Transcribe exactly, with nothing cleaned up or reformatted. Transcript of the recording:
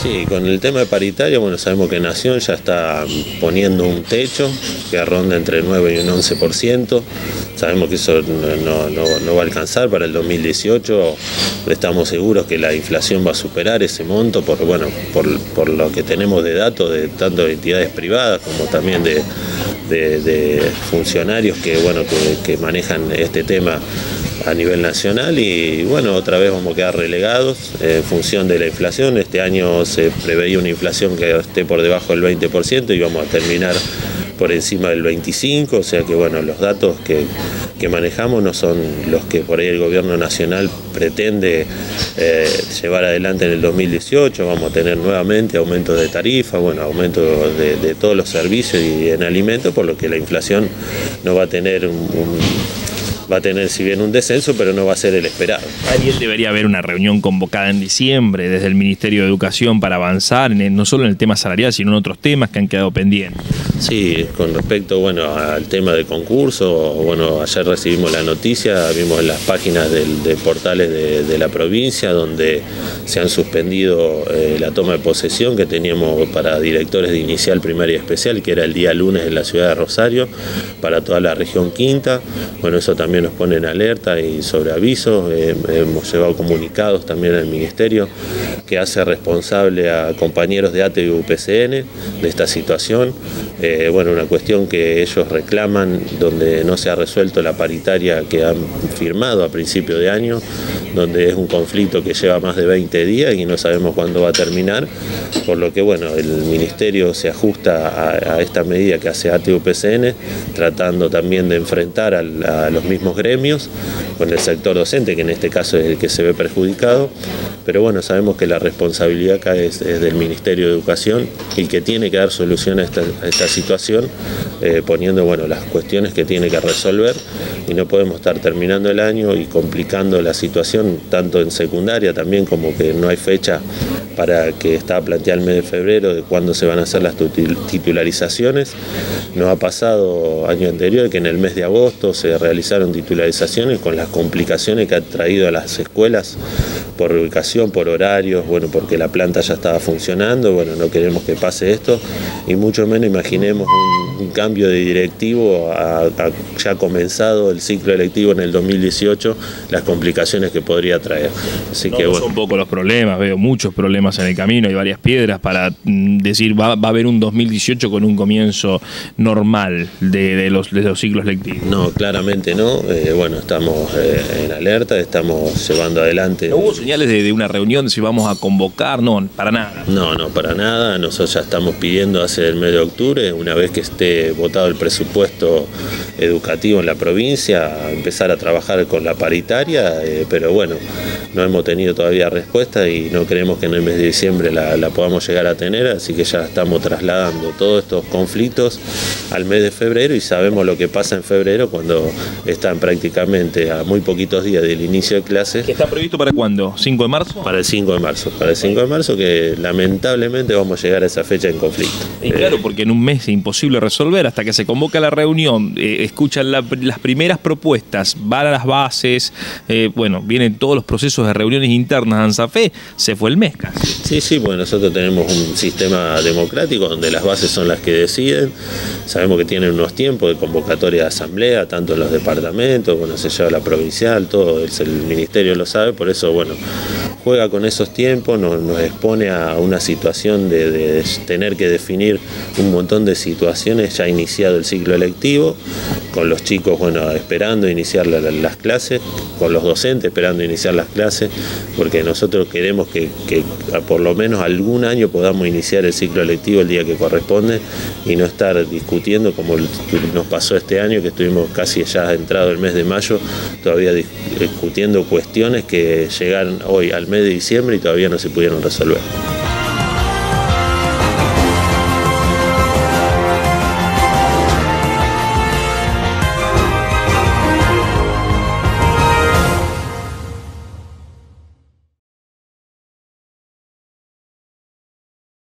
Sí, con el tema de paritaria, bueno, sabemos que Nación ya está poniendo un techo que ronda entre el nueve y un once por ciento. Sabemos que eso no, no, no va a alcanzar para el dos mil dieciocho. Estamos seguros que la inflación va a superar ese monto por, bueno, por, por lo que tenemos de datos de tanto de entidades privadas como también de, de, de funcionarios que, bueno, que, que manejan este tema a nivel nacional. Y bueno, otra vez vamos a quedar relegados en función de la inflación. Este año se preveía una inflación que esté por debajo del veinte por ciento y vamos a terminar por encima del veinticinco por ciento, o sea que bueno, los datos que, que manejamos no son los que por ahí el gobierno nacional pretende eh, llevar adelante en el dos mil dieciocho. Vamos a tener nuevamente aumentos de tarifa, bueno, aumentos de, de todos los servicios y en alimentos, por lo que la inflación no va a tener un, un va a tener si bien un descenso, pero no va a ser el esperado. Ariel, debería haber una reunión convocada en diciembre desde el Ministerio de Educación para avanzar, en el, no solo en el tema salarial, sino en otros temas que han quedado pendientes. Sí, con respecto bueno, al tema de concurso, bueno, ayer recibimos la noticia, vimos en las páginas del, de portales de, de la provincia donde se han suspendido eh, la toma de posesión que teníamos para directores de inicial, primaria y especial, que era el día lunes en la ciudad de Rosario, para toda la región quinta. Bueno, eso también nos pone en alerta y sobre aviso. Eh, hemos llevado comunicados también al Ministerio que hace responsable a compañeros de A T E y U P C N de esta situación. Eh, bueno, una cuestión que ellos reclaman, donde no se ha resuelto la paritaria que han firmado a principio de año, donde es un conflicto que lleva más de veinte días y no sabemos cuándo va a terminar, por lo que bueno, el Ministerio se ajusta a, a esta medida que hace A T E y U P C N, tratando también de enfrentar a, a los mismos gremios con el sector docente, que en este caso es el que se ve perjudicado, pero bueno, sabemos que la responsabilidad acá es, es del Ministerio de Educación y que tiene que dar solución a esta, a esta situación, eh, poniendo bueno, las cuestiones que tiene que resolver, y no podemos estar terminando el año y complicando la situación tanto en secundaria también, como que no hay fecha para que está planteada el mes de febrero de cuándo se van a hacer las titularizaciones. Nos ha pasado año anterior que en el mes de agosto se realizaron titularizaciones con las complicaciones que ha traído a las escuelas por ubicación, por horarios, bueno, porque la planta ya estaba funcionando. Bueno, no queremos que pase esto y mucho menos imaginemos un, un cambio de directivo a, a ya comenzado el ciclo electivo en el dos mil dieciocho, las complicaciones que podría traer. Así no, que bueno. Son pocos los problemas, veo muchos problemas en el camino, hay varias piedras para mm, decir va, va a haber un dos mil dieciocho con un comienzo normal de, de, los, de los ciclos lectivos. No, claramente no. Eh, bueno, estamos eh, en alerta, estamos llevando adelante. ¿No hubo señales de, de una reunión de si vamos a convocar? No, para nada. No, no, para nada. Nosotros ya estamos pidiendo hace el mes de octubre, una vez que esté votado el presupuesto educativo en la provincia, empezar a trabajar con la paritaria, eh, pero bueno, no hemos tenido todavía respuesta y no creemos que en el mes de diciembre la, la podamos llegar a tener, así que ya estamos trasladando todos estos conflictos al mes de febrero y sabemos lo que pasa en febrero cuando están prácticamente a muy poquitos días del inicio de clases. ¿Qué está previsto para cuándo? ¿cinco de marzo? Para el cinco de marzo, para el cinco de marzo, que lamentablemente vamos a llegar a esa fecha en conflicto. Y claro, porque en un mes es imposible resolver, hasta que se convoca la reunión, eh, escuchan la, las primeras propuestas, van a las bases, eh, bueno, vienen todos los procesos de reuniones internas de ANSAFE, se fue el mes casi. Sí, sí, porque nosotros tenemos un sistema democrático donde las bases son las que deciden, sabemos que tienen unos tiempos de convocatoria de asamblea, tanto en los departamentos, bueno, se lleva la provincial, todo el ministerio lo sabe, por eso, bueno, juega con esos tiempos, nos, nos expone a una situación de, de tener que definir un montón de situaciones ya iniciado el ciclo electivo, con los chicos, bueno, esperando iniciar la, la, las clases, con los docentes esperando iniciar las clases, porque nosotros queremos que, que por lo menos algún año podamos iniciar el ciclo electivo el día que corresponde y no estar discutiendo como nos pasó este año, que estuvimos casi ya entrado el mes de mayo, todavía discutiendo cuestiones que llegaron hoy al mes de diciembre y todavía no se pudieron resolver.